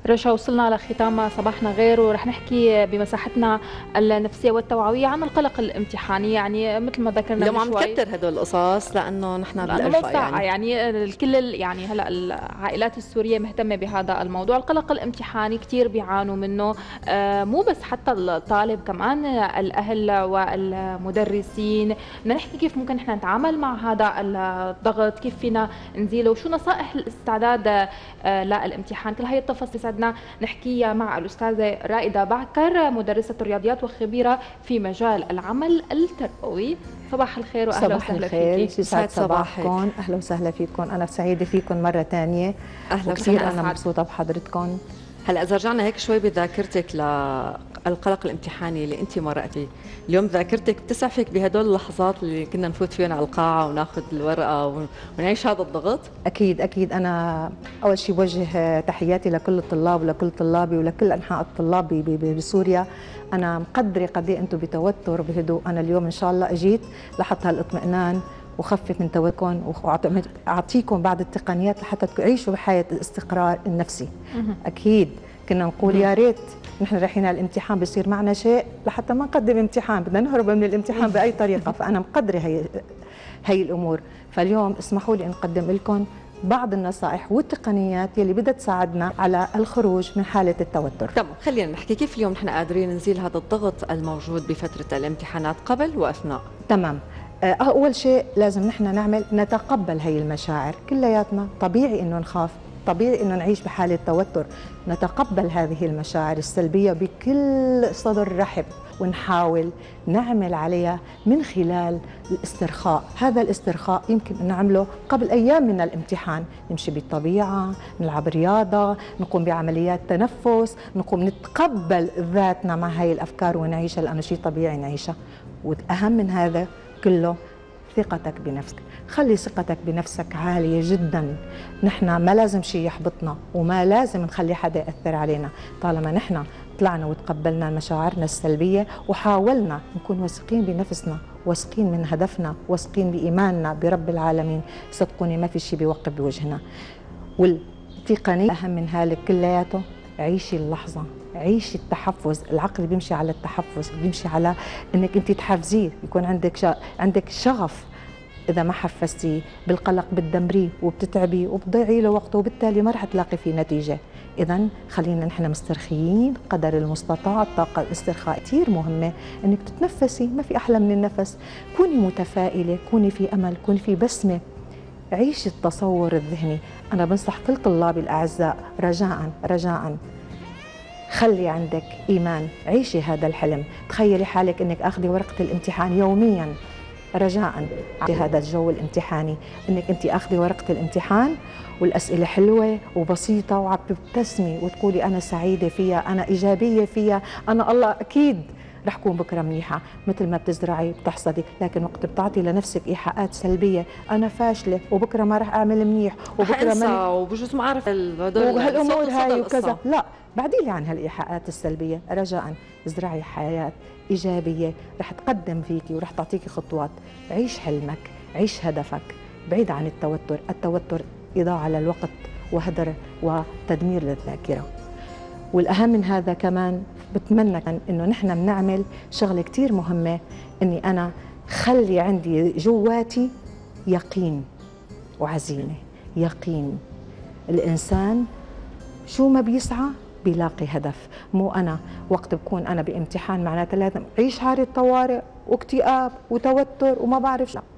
رشا، وصلنا لختام صباحنا غير، ورح نحكي بمساحتنا النفسية والتوعوية عن القلق الامتحاني. يعني مثل ما ذكرنا اليوم من عم شوي، نكتر هدول القصص لانه نحن لأنه مو بالأجواء ساعة يعني الكل يعني هلا العائلات السورية مهتمة بهذا الموضوع. القلق الامتحاني كثير بيعانوا منه، مو بس حتى الطالب، كمان الأهل والمدرسين. بدنا نحكي كيف ممكن نحن نتعامل مع هذا الضغط، كيف فينا نزيله، وشو نصائح الاستعداد للامتحان. كل هاي التفاصيل بيسعدنا نحكيها مع الأستاذة رائدة بعكر، مدرسة الرياضيات وخبيرة في مجال العمل التربوي. صباح الخير واهلا وسهلا فيكي. يسعد صباحكم، اهلا وسهلا فيكم. انا سعيده فيكم مره ثانيه، اهلا وكثير انا مبسوطه بحضرتكم. هلا اذا رجعنا هيك شوي بذاكرتك للقلق الامتحاني اللي انت مرقتي اليوم، ذاكرتك بتسعفك بهدول اللحظات اللي كنا نفوت فيهم على القاعه وناخذ الورقه ونعيش هذا الضغط؟ اكيد اكيد. انا اول شيء بوجه تحياتي لكل الطلاب ولكل طلابي ولكل انحاء الطلاب بسوريا. انا مقدره قد ايه انتم بتوتر بهدوء. انا اليوم ان شاء الله اجيت لحتى هالاطمئنان وخفف من توتركم واعطيكم بعض التقنيات لحتى تعيشوا بحياه الاستقرار النفسي. اكيد كنا نقول يا ريت نحن رايحين على الامتحان بصير معنا شيء لحتى ما نقدم امتحان، بدنا نهرب من الامتحان باي طريقه. فانا مقدره هي الامور. فاليوم اسمحوا لي ان اقدم لكم بعض النصائح والتقنيات يلي بدها تساعدنا على الخروج من حاله التوتر. تمام، خلينا نحكي كيف اليوم نحن قادرين نزيل هذا الضغط الموجود بفتره الامتحانات قبل واثناء. تمام. اول شيء لازم نحن نعمل نتقبل هي المشاعر. كلياتنا طبيعي انه نخاف، طبيعي انه نعيش بحاله توتر. نتقبل هذه المشاعر السلبيه بكل صدر رحب، ونحاول نعمل عليها من خلال الاسترخاء. هذا الاسترخاء يمكن أن نعمله قبل أيام من الامتحان. نمشي بالطبيعة، نلعب رياضة، نقوم بعمليات تنفس، نقوم نتقبل ذاتنا مع هاي الأفكار ونعيشها لأنه شيء طبيعي نعيشها. والأهم من هذا كله ثقتك بنفسك. خلي ثقتك بنفسك عالية جدا. نحن ما لازم شيء يحبطنا وما لازم نخلي حدا يأثر علينا. طالما نحن طلعنا وتقبلنا مشاعرنا السلبية وحاولنا نكون واثقين بنفسنا، واثقين من هدفنا، واثقين بإيماننا برب العالمين، صدقوني ما في شيء بيوقف بوجهنا. والتقنية أهم من هذا كلياته، عيشي اللحظة، عيشي التحفز. العقل بيمشي على التحفز، بيمشي على انك انت تحفزيه، يكون عندك شغف. اذا ما حفزتيه بالقلق بتدمريه وبتتعبيه وبتضيعي له وقته، وبالتالي ما رح تلاقي فيه نتيجه. اذا خلينا نحن مسترخيين قدر المستطاع. الطاقه الاسترخاء كثير مهمه، انك تتنفسي، ما في احلى من النفس. كوني متفائله، كوني في امل، كوني في بسمه. عيشي التصور الذهني. انا بنصح كل طلابي الاعزاء رجاء خلي عندك إيمان، عيشي هذا الحلم. تخيلي حالك أنك أخذي ورقة الامتحان يوميا. رجاء هذا الجو الامتحاني، أنك أنت أخذي ورقة الامتحان والأسئلة حلوة وبسيطة وعم تبتسمي وتقولي أنا سعيدة فيها، أنا إيجابية فيها، أنا الله أكيد رح كون بكره منيحه. مثل ما بتزرعي بتحصدي. لكن وقت بتعطي لنفسك ايحاءات سلبيه، انا فاشله وبكره ما رح اعمل منيح وبكره ما وبجوز ما اعرف وهالامور هاي وكذا، لا بعدي لي عن هالايحاءات السلبيه. رجاء ازرعي حياه ايجابيه رح تقدم فيكي ورح تعطيكي خطوات. عيش حلمك، عيش هدفك، بعيد عن التوتر. التوتر اضاعه للوقت وهدر وتدمير للذاكره. والاهم من هذا كمان بتمنى انه نحن بنعمل شغله كثير مهمه، اني انا خلي عندي جواتي يقين وعزيمه. يقين. الانسان شو ما بيسعى بيلاقي هدف. مو انا وقت بكون انا بامتحان معناتها لازم اعيش حاله طوارئ واكتئاب وتوتر وما بعرف شو.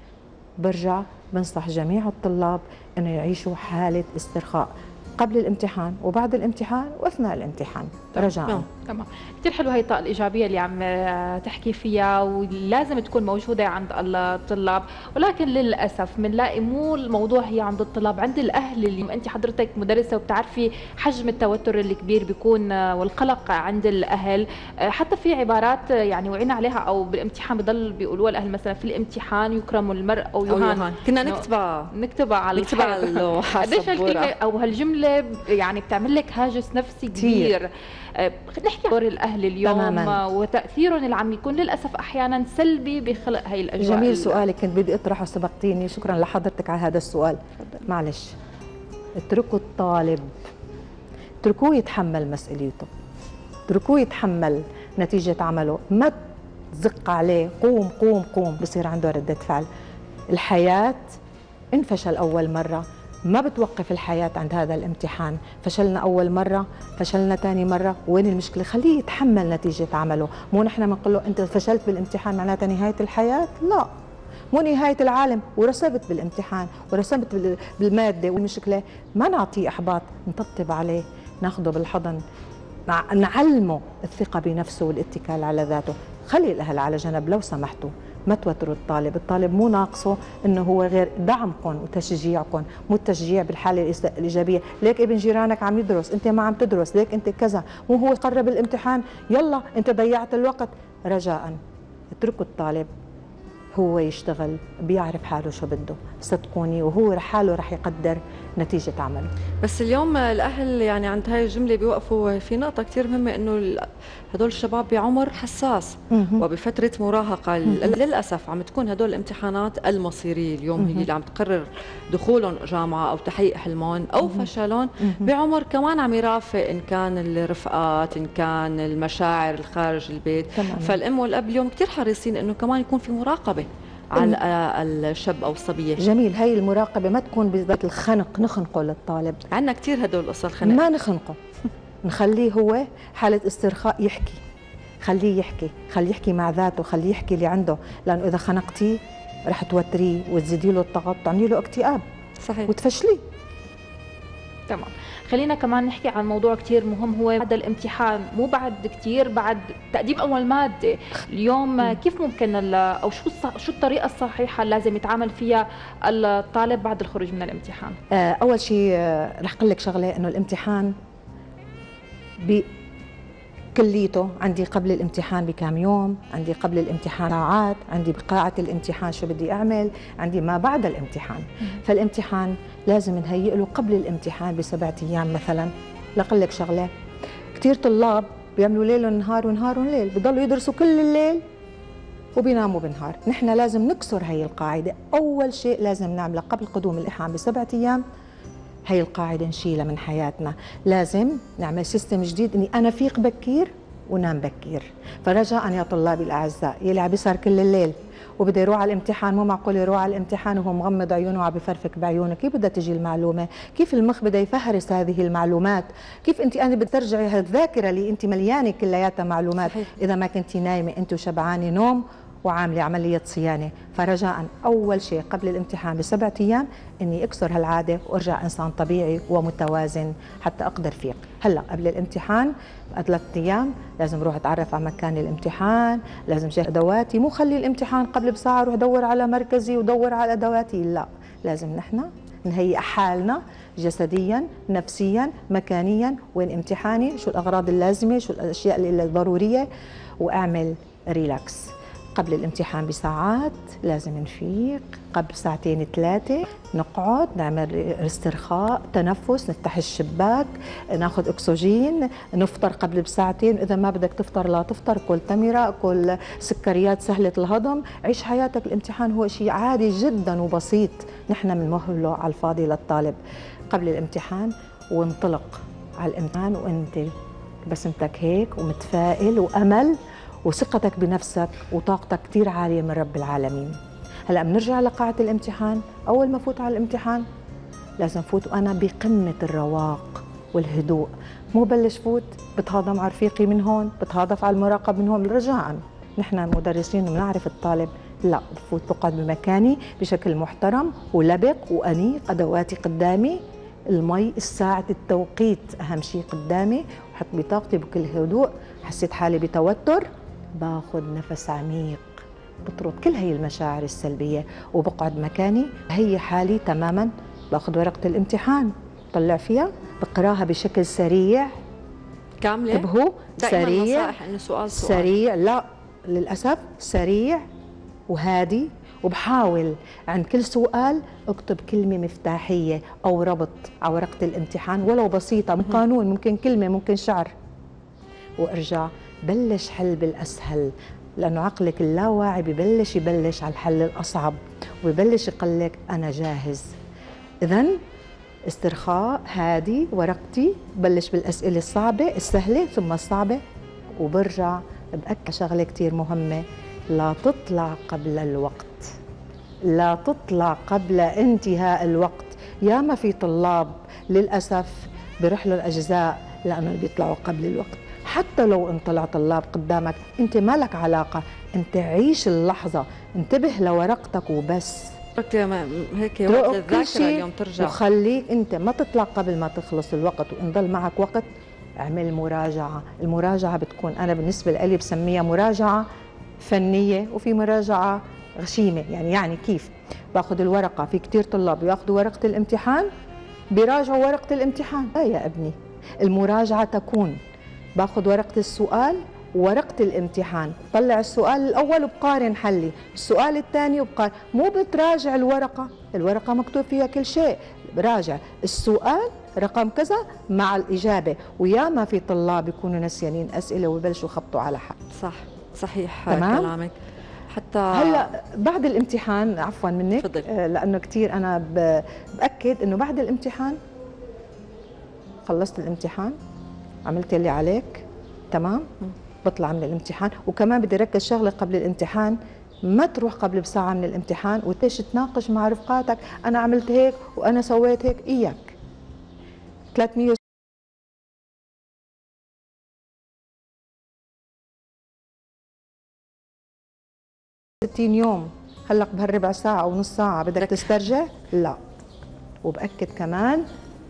برجع بنصح جميع الطلاب انه يعيشوا حاله استرخاء قبل الامتحان وبعد الامتحان واثناء الامتحان. رجاء. تمام. كثير حلوه هي الطاقه الايجابيه اللي عم تحكي فيها، ولازم تكون موجوده عند الطلاب. ولكن للاسف بنلاقي مو الموضوع هي عند الطلاب، عند الاهل. اللي انت حضرتك مدرسه وبتعرفي حجم التوتر اللي كبير بيكون والقلق عند الاهل. حتى في عبارات يعني وعينا عليها او بالامتحان بضل بيقولوها الاهل، مثلا في الامتحان يكرم المرء او يهان. كنا نكتبها على اللوحه. قديش هالكلمه او هالجمله يعني بتعمل لك هاجس نفسي كبير. نحكي عن دور الاهل اليوم تماماً. وتاثيرهم اللي عم يكون للاسف احيانا سلبي بخلق هي الاجواء. جميل سؤالك، كنت بدي اطرحه وسبقتيني. شكرا لحضرتك على هذا السؤال. معلش، اتركوا الطالب اتركوه يتحمل مسؤوليته، اتركوه يتحمل نتيجة عمله، ما تزق عليه قوم قوم قوم، بصير عنده ردة فعل. الحياة إن فشل أول مرة ما بتوقف الحياة عند هذا الامتحان. فشلنا أول مرة، فشلنا ثاني مرة، وين المشكلة؟ خليه يتحمل نتيجة عمله. مو نحن بنقول له أنت فشلت بالامتحان معناتها نهاية الحياة؟ لا، مو نهاية العالم، ورسبت بالامتحان ورسبت بالمادة، والمشكلة ما نعطيه إحباط، نطبطب عليه، ناخده بالحضن، نعلمه الثقة بنفسه والاتكال على ذاته. خلي الأهل على جنب لو سمحتوا، ما توتروا الطالب. الطالب مو ناقصه انه هو غير دعمكم وتشجيعكم، مو التشجيع بالحاله الايجابيه، ليك ابن جيرانك عم يدرس انت ما عم تدرس، ليك انت كذا، مو هو قرب الامتحان يلا انت ضيعت الوقت. رجاء اتركوا الطالب هو يشتغل، بيعرف حاله شو بده، صدقوني، وهو حاله رح يقدر نتيجة عمله. بس اليوم الأهل يعني عند هاي الجملة بيوقفوا في نقطة كتير مهمة، إنه هدول الشباب بعمر حساس وبفترة مراهقة. للأسف عم تكون هدول الامتحانات المصيرية اليوم هي اللي عم تقرر دخولهم جامعة أو تحقيق حلمهم أو فشلهم بعمر كمان عم يرافق إن كان الرفقات، إن كان المشاعر الخارج البيت. فالأم والأب اليوم كتير حريصين إنه كمان يكون في مراقبة على الشاب او الصبيه. جميل، هي المراقبه ما تكون بذات الخنق، نخنقه للطالب. عندنا كثير هدول القصص الخنق، ما نخنقه، نخليه هو حاله استرخاء يحكي، خليه يحكي، خليه يحكي مع ذاته، خليه يحكي اللي عنده، لانه اذا خنقتيه رح توتريه وتزيدي له الضغط، تعملي له اكتئاب. صحيح، وتفشليه. تمام. خلينا كمان نحكي عن موضوع كتير مهم، هو بعد الامتحان، مو بعد كتير، بعد تقديم أول مادة. اليوم كيف ممكن أو شو الطريقة الصحيحة اللي لازم يتعامل فيها الطالب بعد الخروج من الامتحان؟ أول شيء رح أقول لك شغلة، إنه الامتحان كليته عندي قبل الامتحان بكام يوم، عندي قبل الامتحان ساعات، عندي بقاعة الامتحان شو بدي أعمل، عندي ما بعد الامتحان. فالامتحان لازم نهيئ له قبل الامتحان ب7 أيام مثلا. لأقول لك شغلة، كثير طلاب بيعملوا ليل ونهار ونهار وليل، بضلوا يدرسوا كل الليل وبيناموا بالنهار. نحن لازم نكسر هي القاعدة. أول شيء لازم نعمله قبل قدوم الامتحان ب7 أيام، هي القاعدة نشيلها من حياتنا. لازم نعمل سيستم جديد، اني انا فيق بكير ونام بكير. فرجاء يا طلابي الاعزاء، يلي عم بيسهر كل الليل وبده يروح على الامتحان، مو معقول يروح على الامتحان وهو مغمض عيونه وعم بفرفك بعيونه. كيف بدها تجي المعلومه؟ كيف المخ بده يفهرس هذه المعلومات؟ كيف انت بترجعي هالذاكره اللي انت مليانه كلياتها معلومات؟ صحيح. اذا ما كنتي نايمه انت وشبعانه نوم وعامله عمليه صيانه. فرجاء اول شيء قبل الامتحان ب7 ايام اني اكسر هالعاده وارجع انسان طبيعي ومتوازن حتى اقدر فيق. هلا قبل الامتحان ب3 ايام لازم روح اتعرف على مكان الامتحان، لازم شيء ادواتي، مو خلي الامتحان قبل بساعه روح دور على مركزي ودور على ادواتي، لا، لازم نحن نهيئ حالنا جسديا نفسيا مكانيا، وين امتحاني، شو الاغراض اللازمه، شو الاشياء الضروريه، واعمل ريلاكس. قبل الامتحان بساعات لازم نفيق، قبل ساعتين 3 نقعد نعمل استرخاء، تنفس، نفتح الشباك، ناخذ اكسجين، نفطر قبل بساعتين. اذا ما بدك تفطر لا تفطر، كل تمره، كل سكريات سهله الهضم، عيش حياتك. الامتحان هو شيء عادي جدا وبسيط، نحن بنمهله على الفاضي للطالب. قبل الامتحان وانطلق على الامتحان وانت بسمتك هيك ومتفائل وامل وثقتك بنفسك وطاقتك كثير عاليه من رب العالمين. هلا بنرجع لقاعه الامتحان. اول ما فوت على الامتحان لازم فوت وانا بقمه الرواق والهدوء، مو بلش فوت بتهاضم على رفيقي من هون، بتهاضف على المراقب من هون. رجاء نحن مدرسين بنعرف الطالب، لا، بفوت بقعد بمكاني بشكل محترم ولبق وانيق، ادواتي قدامي، المي، الساعة، التوقيت أهم شيء قدامي، وحط بطاقتي بكل هدوء. حسيت حالي بتوتر، باخذ نفس عميق، بطرد كل هي المشاعر السلبية وبقعد مكاني، هي حالي تماما. باخذ ورقة الامتحان بطلع فيها، بقراها بشكل سريع كاملة. انتبهوا، سريع، نصائح انه سؤال سريع، لا للأسف سريع وهادي. وبحاول عند كل سؤال اكتب كلمة مفتاحية أو ربط على ورقة الامتحان ولو بسيطة، من قانون، ممكن كلمة، ممكن شعر، وارجع بلش حل بالأسهل، لأنه عقلك اللاواعي يبلش على الحل الأصعب وببلش يقول لك أنا جاهز. إذن استرخاء هادي، ورقتي بلش بالأسئلة الصعبة السهلة ثم الصعبة، وبرجع بأكد شغلة كتير مهمة: لا تطلع قبل الوقت، لا تطلع قبل انتهاء الوقت. ياما في طلاب للأسف بيروح له الأجزاء لأنه بيطلعوا قبل الوقت. حتى لو ان طلع طلاب قدامك انت ما لك علاقة، انت عيش اللحظة، انتبه لورقتك وبس. هيك وقت الذاكرة اليوم ترجع، وخليك انت ما تطلع قبل ما تخلص الوقت، وان ضل معك وقت اعمل مراجعة. المراجعة بتكون أنا بالنسبة لي بسميها مراجعة فنية، وفي مراجعة غشيمة. يعني كيف؟ باخذ الورقة، في كتير طلاب بياخذوا ورقة الامتحان بيراجعوا ورقة الامتحان. لا يا ابني، المراجعة تكون باخذ ورقة السؤال وورقة الامتحان، طلع السؤال الأول وبقارن حلي، السؤال الثاني وبقارن. مو بتراجع الورقة مكتوب فيها كل شيء، براجع السؤال رقم كذا مع الإجابة. وياما في طلاب يكونوا نسيانين أسئلة ويبلشوا يخبطوا على حق. صح، صحيح تمام؟ كلامك. حتى هلا بعد الامتحان، عفوا منك، تفضل. لأنه كثير أنا بأكد إنه بعد الامتحان خلصت الامتحان، عملت اللي عليك، تمام؟ بطلع من الامتحان. وكمان بدي ركز شغله قبل الامتحان، ما تروح قبل بساعة من الامتحان وتيش تناقش مع رفقاتك: أنا عملت هيك وأنا سويت هيك. إياك 360 يوم هلق بهالربع ساعة أو نص ساعة بدك تسترجع؟ لا. وبأكد كمان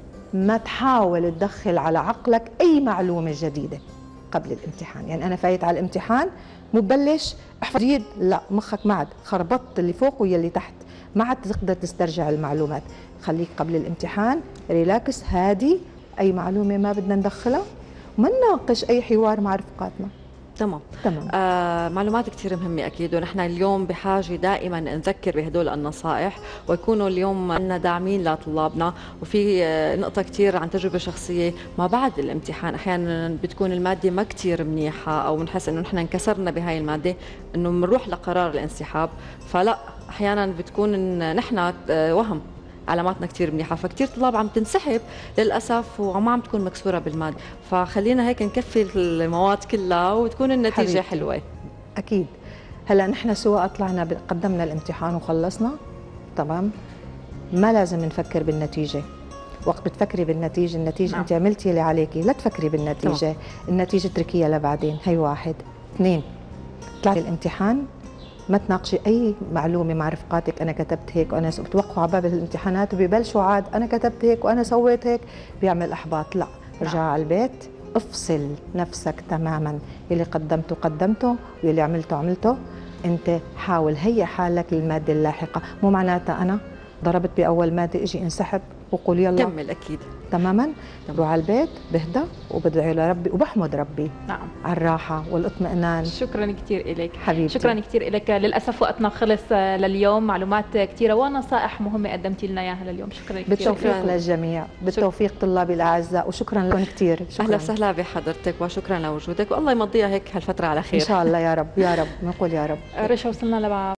ما تحاول تدخل على عقلك أي معلومة جديدة قبل الامتحان. يعني أنا فايت على الامتحان مبلش احفظ جديد، لا، مخك ما عاد خربطت اللي فوق واللي تحت، ما عاد تقدر تسترجع المعلومات. خليك قبل الامتحان ريلاكس هادي، أي معلومة ما بدنا ندخلها، وما نناقش أي حوار مع رفقاتنا. تمام. معلومات كثير مهمة أكيد، ونحن اليوم بحاجة دائما نذكر بهدول النصائح، ويكونوا اليوم عندنا داعمين لطلابنا. وفي نقطة كثير عن تجربة شخصية، ما بعد الامتحان أحيانا بتكون المادة ما كثير منيحة، أو بنحس إنه نحن انكسرنا بهاي المادة، إنه بنروح لقرار الانسحاب. فلا، أحيانا بتكون إن نحن وهم علاماتنا كثير منيحه، فكثير طلاب عم تنسحب للاسف وما عم تكون مكسوره بالماده. فخلينا هيك نكفي المواد كلها وتكون النتيجه حبيبتي حلوه. اكيد. هلا نحن سواء طلعنا قدمنا الامتحان وخلصنا، تمام، ما لازم نفكر بالنتيجه. وقت بتفكري بالنتيجه، النتيجه انت عملتي اللي عليكي، لا تفكري بالنتيجه. تمام. النتيجه اتركيها لبعدين. هي واحد. اثنين، طلعتي الامتحان ما تناقشي اي معلومه مع رفقاتك: انا كتبت هيك وانا بتوقعوا على باب الامتحانات وبيبلشوا عاد انا كتبت هيك وانا سويت هيك، بيعمل احباط. لا، ارجع على البيت، افصل نفسك تماما. اللي قدمته واللي عملته. انت حاول هيئ حالك للماده اللاحقه. مو معناتها انا ضربت باول ماده اجي انسحب وقول يلا كمل. اكيد تماما. بروح على البيت بهدى وبدعي لربي وبحمد ربي على الراحه والاطمئنان. شكرا كثير لك حبيبتي. شكرا كثير لك. للاسف وقتنا خلص لليوم. معلومات كثيره ونصائح مهمه قدمتي لنا اياها لليوم. شكرا كثير. بالتوفيق للجميع، بالتوفيق طلابي الاعزاء، وشكرا لكم كثير. اهلا وسهلا بحضرتك وشكرا لوجودك، والله يمضيها هيك هالفتره على خير ان شاء الله. يا رب يا رب، نقول يا رب. رشا وصلنا لبعض.